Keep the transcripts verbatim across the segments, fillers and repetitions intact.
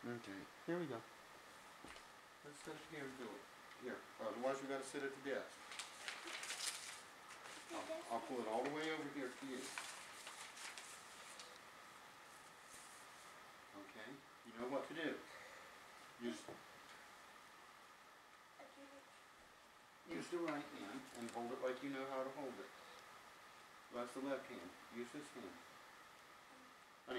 Okay, here we go. Let's sit up here and do it. Here, otherwise we got to sit at the desk. I'll, I'll pull it all the way over here to you. Okay, you know what to do. Use, use the right hand and hold it like you know how to hold it. That's the left hand. Use this hand. Honey.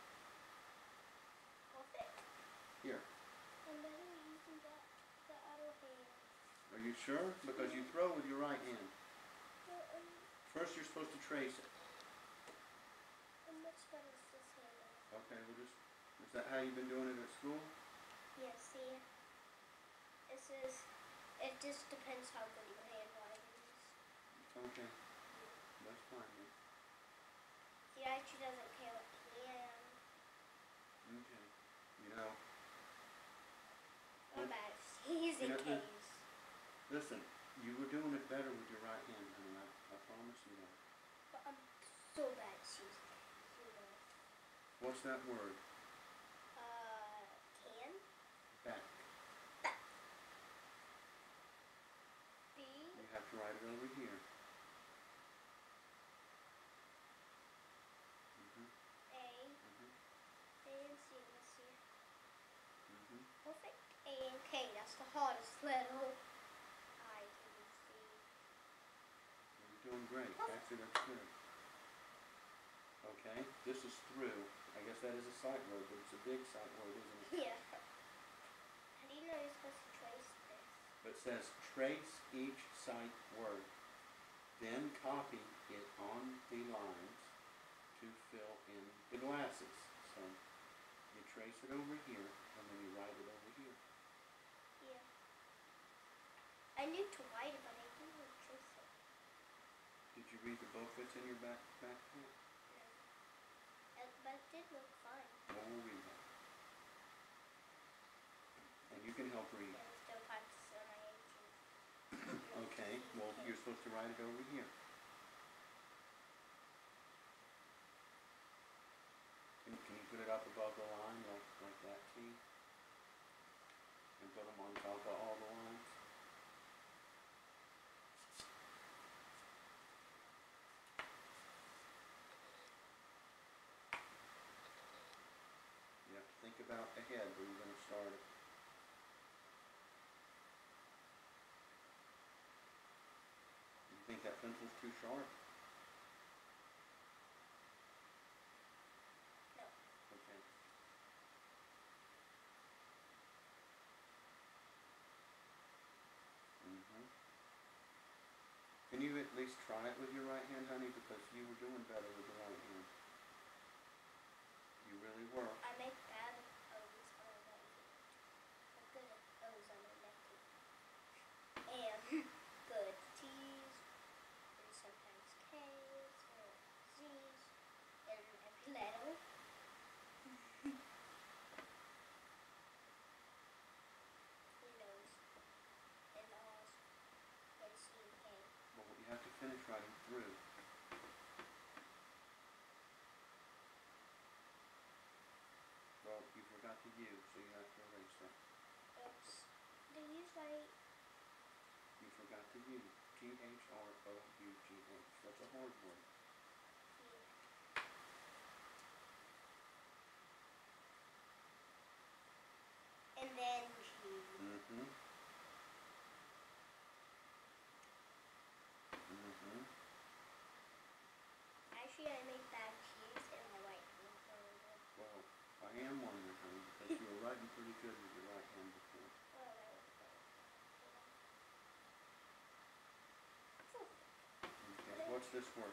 Here. And then we're using the, the other hand. Are you sure? Because you throw with your right hand. Well, um, First you're supposed to trace it. and which one is this hand? Okay, we'll just, is that how you've been doing it at school? Yeah, see, this is, it just depends how good your handwriting is. Okay, that's fine then. See, actually doesn't count hand. Okay, you know. What about C's and You know, K's? Listen, you were doing it better with your right hand, honey. I, I promise you that. But I'm so bad at C's and K's, you know. What's that word? Uh, can? Back. Back. B. You have to write it over here. Mm-hmm. A. Mm-hmm. A and C, let's see. Mm-hmm. Perfect. A and K, that's the hardest letter. I can see. You're doing great. Actually, that's good. Okay, this is through. I guess that is a sight word, but it's a big sight word, isn't it? Yeah. How do you know you're supposed to trace this? But it says trace each sight word. Then copy it on the lines to fill in the glasses. So you trace it over here, and then you write it over here. Yeah. I knew to write it, but I didn't know to trace it. Did you read the book that's in your back backpack? No. Uh, but it did look fun. Well, we'll read that. And you can help read. Yeah, I'm still practicing on my eighteenth. Okay, well, you're supposed to write it over here. Can, can you put it up above the line like, like that, T? And put them on top of all the lines? You have to think about ahead where you're going to start it. You think that pencil's too sharp? No. Okay. Mm-hmm. Can you at least try it with your right hand, honey? Because you were doing better with your right hand. You really were. I make bad O's on my right hand. I'm good at O's on my left hand. And good at T's, and sometimes K's, or Z's, and every letter. He knows. And R's, and C and K. Well, you have to finish writing through. Well, you forgot the U, so you have to erase that. Oops. The U's right. You forgot the U. T H R O U G H. That's a hard word. Yeah. And then G. Mm-hmm. Mm-hmm. Actually, I make bad G's and my right hand. Well, I am wondering, honey, because you were writing pretty good with your right hand before. Okay, what's this word?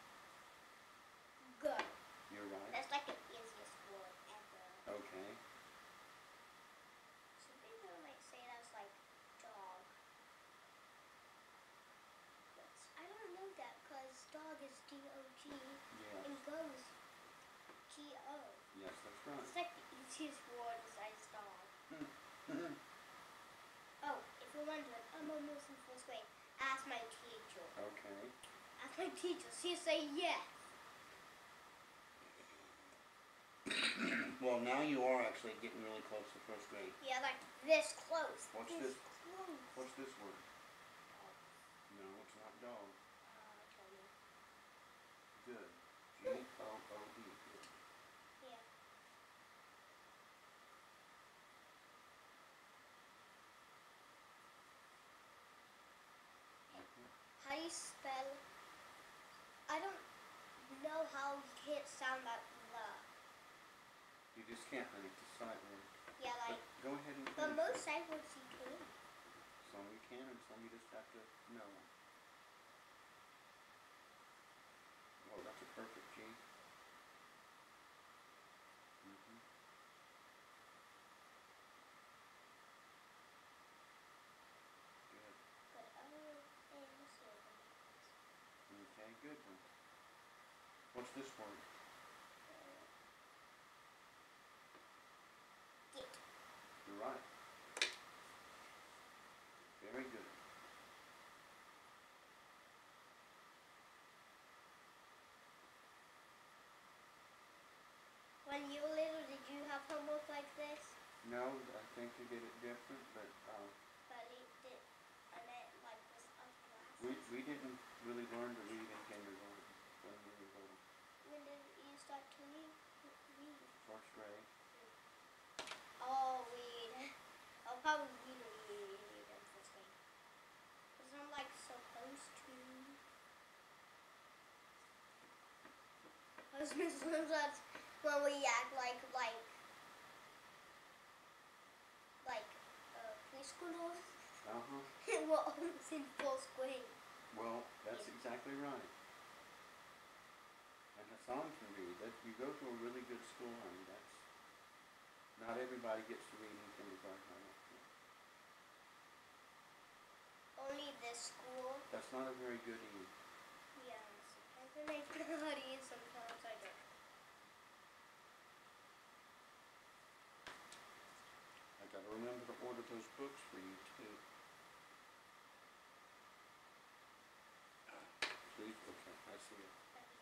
Go. You're right. That's like the easiest word ever. Okay. Some people might say that's like dog. But I don't know that because dog is D O G Yes. and go is G O. Yes, that's right. It's like the easiest word besides dog. Mm-hmm. Oh, if you're wondering, I'm almost in first grade. Ask my teacher. Okay. Ask my teacher. She'll say yes. Well, now you are actually getting really close to first grade. Yeah, like this close. What's this this? close. What's this word? Dog. No, it's not dog. Uh, Tony. Good. G O O D. Good. Yeah. Mhm. How do you spell? I don't know how you can't sound that the. You just can't, honey. It's a sight word. Yeah, But like. go ahead and But finish most it. sight words you can. Some you can, and some you just have to know. Oh, that's a perfect G. Mhm. Good. But other and let's see what Okay, good one. What's this word? Get. You're right. Very good. When you were little, did you have homework like this? No, I think you did it different, but um, But it did. I meant like with other we classes. we didn't really learn to read in kindergarten when we were little. When did you start to read? Read. First grade. Oh, read. I'll probably read or read in first grade. Because I'm like supposed to. Because Miss Liz, that's when we act like like like uh, preschoolers. Uh huh. We're almost in first grade. Well, that's Yeah. exactly right. And Hassan can read. That you go to a really good school, honey. That's not everybody gets to read in kindergarten. I don't think. Only this school. That's not a very good E. Yeah, sometimes I make naughty, sometimes I don't. I gotta remember to order those books for you too. Please, okay, I see it.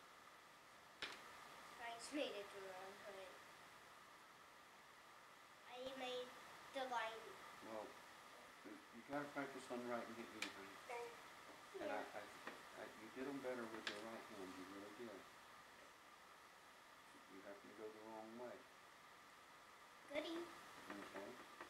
I just made it wrong, honey. I made the line. Well, you gotta practice on writing it E, honey. And I, Yeah. I, I, you did them better with your right hand. You really did. You happen to go the wrong way. Goody. Okay.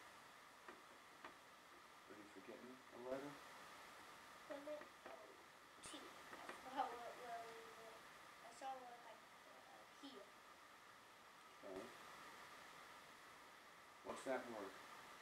Are you forgetting a letter? Was it? Oh, T. I forgot what where we were. I saw one like uh, here. Okay. What's that word?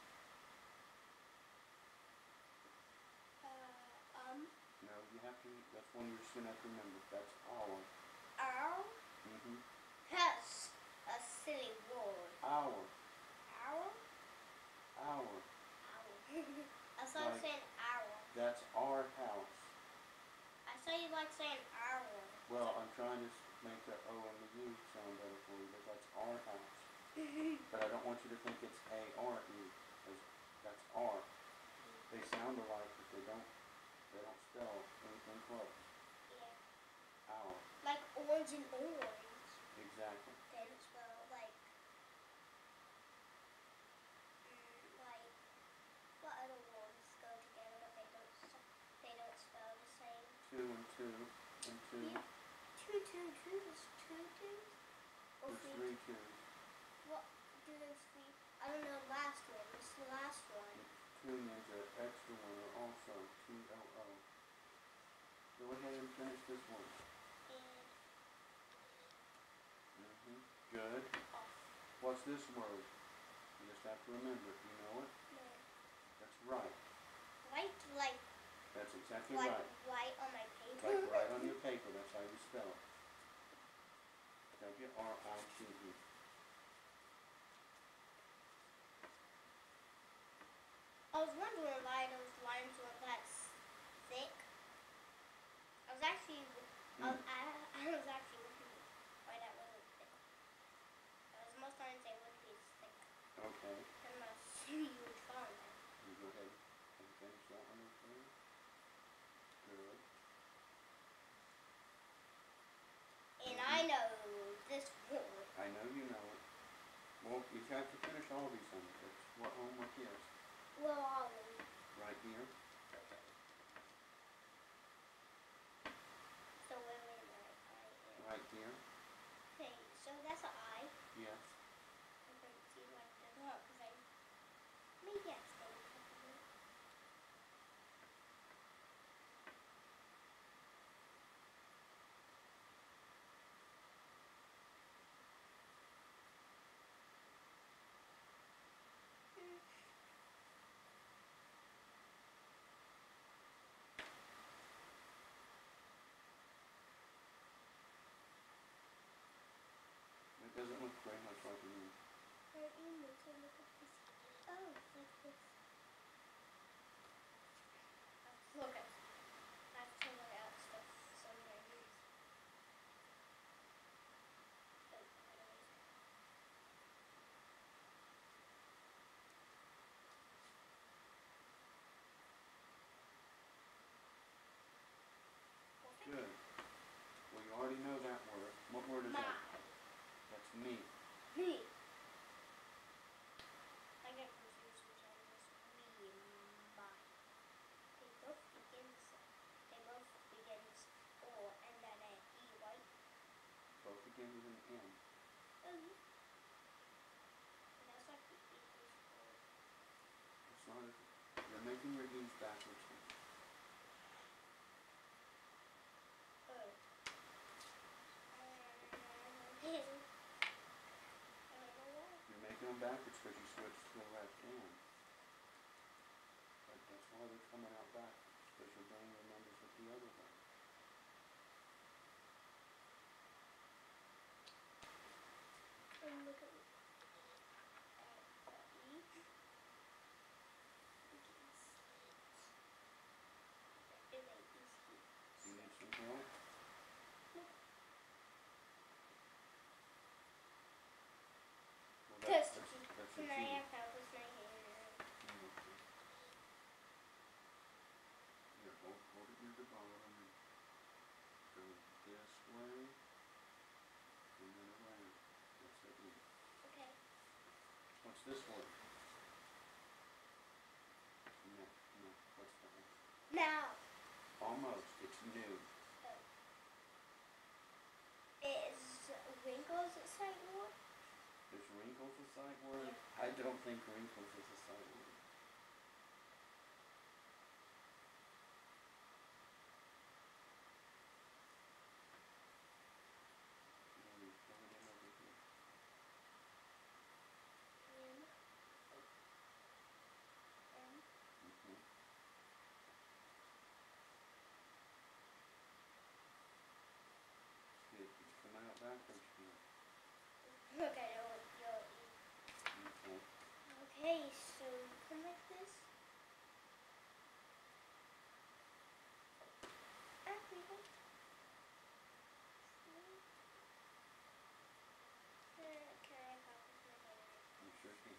Uh, um, No, you have to, that's one you're just gonna have to remember. That's our. owl. Mm-hmm. That's a silly word. Our. Owl? Our. Owl. I saw you Like- saying owl. That's our house. I saw you like saying owl. Well, I'm trying to s- make the O and the U sound better for you, but that's our house. But I don't want you to think it's A R E, because that's R. They sound alike, but they don't, they don't spell anything close. Yeah. Our. Like orange and orange. Exactly. They don't spell like. Mm, like. What other words go together but they don't s- they don't spell the same? Two and two and two. Yeah. Two two two is two twos? Or There's three? three twos. What do those three? I don't know the last one. What's the last one? Two means an extra one or also T O O. Go ahead and finish this one. And Mm-hmm. Good. off. What's this word? You just have to remember it. You know it? No. That's right. White like That's exactly like right. white on my paper. Like right on your paper. That's how you spell it. W R I T E. I was wondering why those lines weren't that s- thick. I was actually, I, Mm. was, I, I was actually wondering why that wasn't thick. Because most times they would be thick. Okay. Unless you would find them. You go ahead and finish that one okay. Good. And Mhm. I know this word. I know you know it. all, you have to finish all these homework. That's what homework is. Well, all of them. Right here. Okay. So where am I? I am. Right here. Okay, so that's an I. Yes. I'm going to see like the dot because I maybe I stayed a couple minutes. It doesn't look very much like an E. Or even to look at this. Oh, like this. Let's look at. Let's check it out stuff. Some of my news. Oh, anyways. Good. Well, you already know that word. What word is My. that? That's me. Me. I get confused which one is me and my. They both begin the same. They both begin with O and then an E, right? Both begin with an M. Oh, yeah. And that's like the equals four. It's not a, you're making your E's backwards. Oh. I don't know why. You're making them backwards because you switched to the left hand. But that's why they're coming out backwards, because your brain remembers it the other way. And look at, at the E. Begins. It may be C. You need some help? Well, that, Test. that's, that's Can your I G. have help with my hand? Okay. Here, hold, hold it near the bottom and go this way and then around. That's the E. Okay. What's this word? No, no. What's that one? Now. Almost. It's new. Oh. Is wrinkles a sight word? Is wrinkles a sight word? Yeah. I don't think wrinkles is a sight word. Let me throw it in over here. M. M. Mm-hmm. Good. It's coming out backwards here. Look, I know what you'll eat. Okay. Okay, so come like this. Actually, hold. Uh, Can I pop with my hand? You sure can.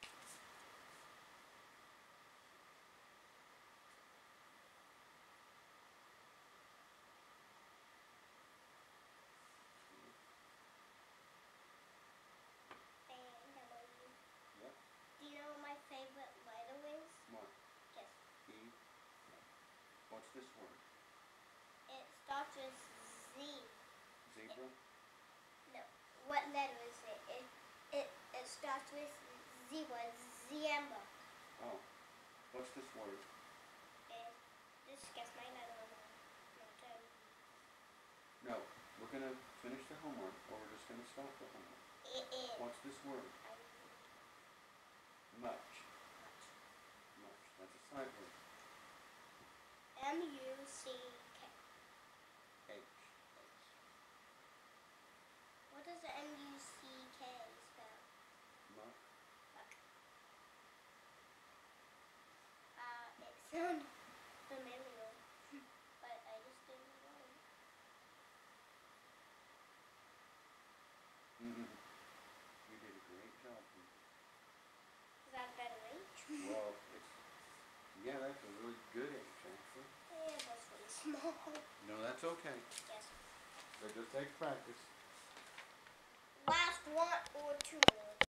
And how about you? Yep. Do you know what my favorite letter is? What? Guess. E. What's this word? It starts with Z. Zebra? No. What letter is it? It it, it starts with zebra. Zebra. Oh. What's this word? And just guess my letter or not. Not tell you. No. We're gonna finish the homework, or we're just gonna stop the homework. It is. What's this word? I Much. Much. That's a sight word. M U C K. H. What does M U C K spell? Muck. Fuck. Uh, it sounds familiar, but I just didn't know it. Mm-hmm. You did a great job. Peter. Is that a better H? Well, it's, yeah, that's a really good H, actually. Yeah, that's really small. No, that's okay. Yes. It just takes practice. Last one or two more.